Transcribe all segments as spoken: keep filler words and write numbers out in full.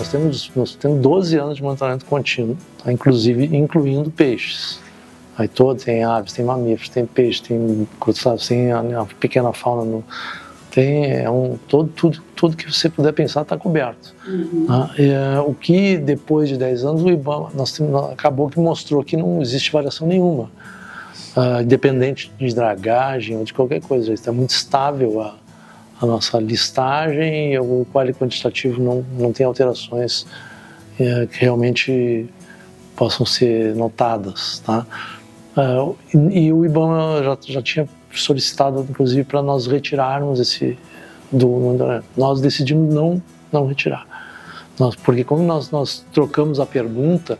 nós temos, nós temos doze anos de monitoramento contínuo, tá? Inclusive incluindo peixes. Aí todo, tem aves, tem mamíferos, tem peixe, tem crustáceos, tem a, a pequena fauna, no, tem é um, todo, tudo, tudo que você puder pensar está coberto. Uhum. Tá? É, o que depois de dez anos o IBAMA nós temos, acabou que mostrou que não existe variação nenhuma, uh, independente de dragagem ou de qualquer coisa, está muito estável a, a nossa listagem e o quadro quantitativo não, não tem alterações é, que realmente possam ser notadas, tá? Uh, e, e o IBAMA já, já tinha solicitado, inclusive, para nós retirarmos esse do monitoramento. Nós decidimos não, não retirar. Nós, porque como nós, nós trocamos a pergunta,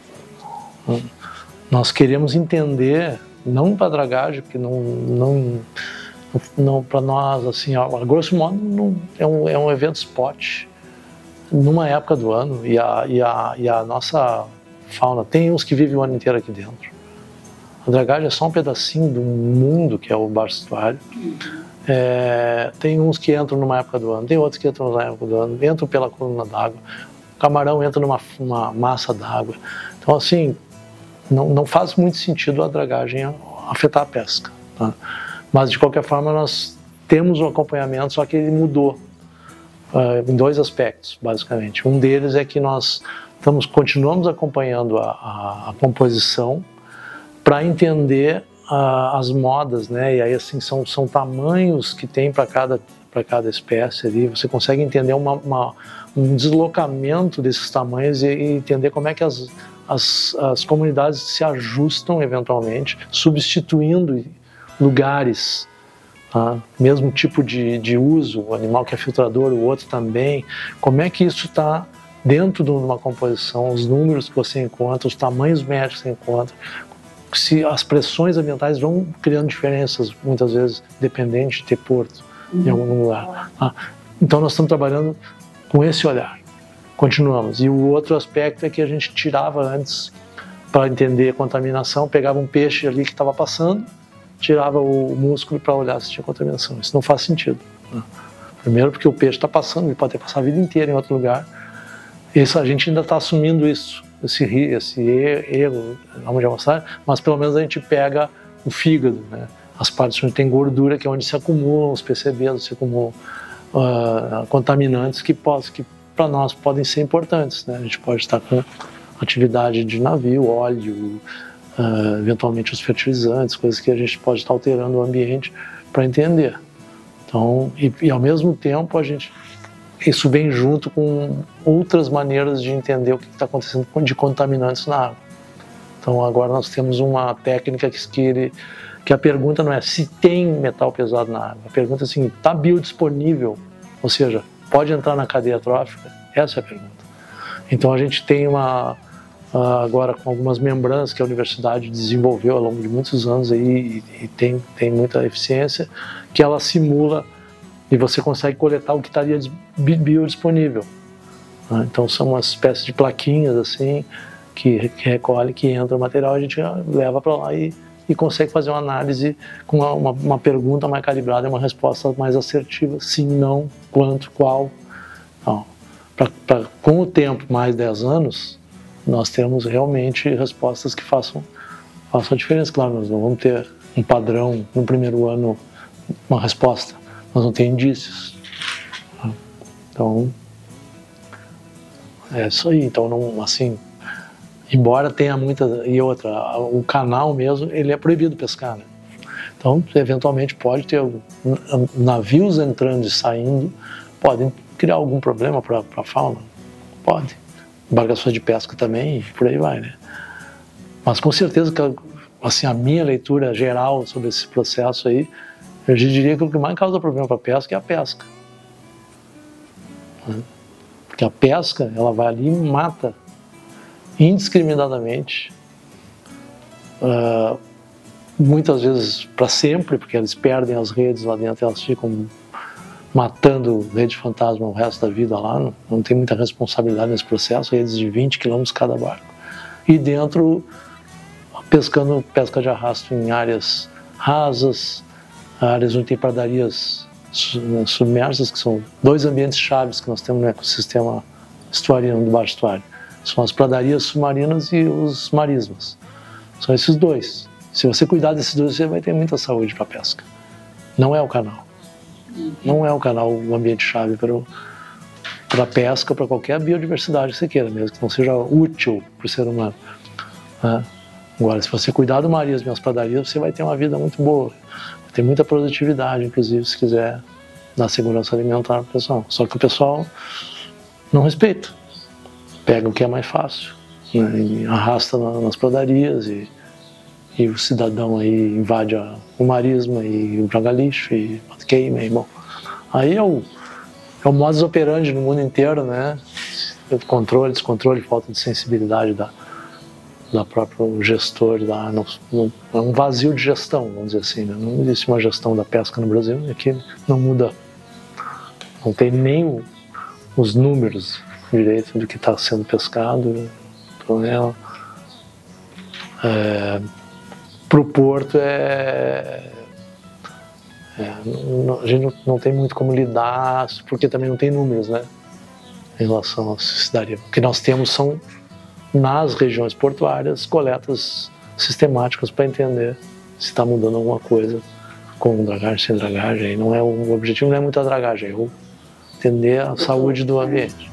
nós queremos entender, não para dragagem, porque não, não, não para nós, assim, a, a grosso modo, não, é, um, é um evento spot, numa época do ano, e a, e a, e a nossa fauna, tem uns que vivem o ano inteiro aqui dentro. A dragagem é só um pedacinho do mundo que é o baixo estuário. É, tem uns que entram numa época do ano, tem outros que entram numa época do ano, entram pela coluna d'água. O camarão entra numa uma massa d'água. Então, assim, não, não faz muito sentido a dragagem afetar a pesca. Tá? Mas, de qualquer forma, nós temos um acompanhamento, só que ele mudou uh, em dois aspectos, basicamente. Um deles é que nós estamos, continuamos acompanhando a, a, a composição para entender uh, as modas, né? E aí assim são, são tamanhos que tem para cada, para cada espécie ali. Você consegue entender uma, uma, um deslocamento desses tamanhos e, e entender como é que as, as, as comunidades se ajustam eventualmente, substituindo lugares, tá? Mesmo tipo de, de uso, o animal que é filtrador, o outro também. Como é que isso está dentro de uma composição, os números que você encontra, os tamanhos médios que você encontra, se as pressões ambientais vão criando diferenças, muitas vezes, dependente de ter porto uhum. em algum lugar. Tá? Então nós estamos trabalhando com esse olhar, continuamos. E o outro aspecto é que a gente tirava antes, para entender contaminação, pegava um peixe ali que estava passando, tirava o músculo para olhar se tinha contaminação. Isso não faz sentido. Né? Primeiro porque o peixe está passando, ele pode ter passado a vida inteira em outro lugar. Isso, a gente ainda está assumindo isso. esse, esse erro, vamos mostrar, mas pelo menos a gente pega o fígado, né? As partes onde tem gordura, que é onde se acumulam os P C Bs, se acumulam uh, contaminantes que, que para nós podem ser importantes, né? A gente pode estar com atividade de navio, óleo, uh, eventualmente os fertilizantes, coisas que a gente pode estar alterando o ambiente para entender. Então, e, e ao mesmo tempo a gente... Isso vem junto com outras maneiras de entender o que está acontecendo de contaminantes na água. Então agora nós temos uma técnica que, que, ele, que a pergunta não é se tem metal pesado na água. A pergunta é assim, está biodisponível? Ou seja, pode entrar na cadeia trófica? Essa é a pergunta. Então a gente tem uma, agora com algumas membranas que a universidade desenvolveu ao longo de muitos anos aí, e, e tem, tem muita eficiência, que ela simula e você consegue coletar o que estaria biodisponível. Então são uma espécie de plaquinhas assim, que, que recolhe, que entra o material, a gente leva para lá e, e consegue fazer uma análise com uma, uma, uma pergunta mais calibrada e uma resposta mais assertiva, sim, não, quanto, qual. Então, pra, pra, com o tempo, mais dez anos, nós temos realmente respostas que façam, façam a diferença. Claro, nós não vamos ter um padrão no primeiro ano, uma resposta. Nós não temos indícios. Então, é isso aí. Então, não, assim, embora tenha muita... E outra, o canal mesmo, ele é proibido pescar, né? Então, eventualmente pode ter navios entrando e saindo, podem criar algum problema para a fauna. Pode. Embarcações de pesca também, e por aí vai, né? Mas com certeza que, assim, a minha leitura geral sobre esse processo aí, eu diria que o que mais causa problema para a pesca é a pesca. Porque a pesca, ela vai ali e mata indiscriminadamente, uh, muitas vezes para sempre, porque eles perdem as redes lá dentro, elas ficam matando rede fantasma o resto da vida lá, não, não tem muita responsabilidade nesse processo, redes de vinte quilômetros cada barco. E dentro, pescando pesca de arrasto em áreas rasas, áreas onde tem pradarias submersas, que são dois ambientes chaves que nós temos no ecossistema estuarino, do baixo estuário. São as pradarias submarinas e os marismas. São esses dois. Se você cuidar desses dois, você vai ter muita saúde para a pesca. Não é o canal. Não é o canal o ambiente-chave para a pesca, para qualquer biodiversidade que você queira, mesmo que não seja útil para o ser humano. Né? Agora, se você cuidar do marismo e as pradarias, você vai ter uma vida muito boa. Vai ter muita produtividade, inclusive, se quiser dar segurança alimentar para o pessoal. Só que o pessoal não respeita. Pega o que é mais fácil, né? E arrasta nas pradarias e, e o cidadão aí invade a, o marisma e joga lixo e queima. E, bom, aí é o, é o modus operandi no mundo inteiro, né? Controle, descontrole, falta de sensibilidade da, da próprio gestor. Da, não, não, é um vazio de gestão, vamos dizer assim. Né? Não existe uma gestão da pesca no Brasil, e aqui não muda, não tem nem os números direito do que está sendo pescado. Então, é, é, para o porto é, é não, a gente não, não tem muito como lidar, porque também não tem números, né, em relação à cidade. O que nós temos são, nas regiões portuárias, coletas sistemáticas para entender se está mudando alguma coisa com dragagem, sem dragagem. Não é, o objetivo não é muito a dragagem, é entender a saúde do ambiente.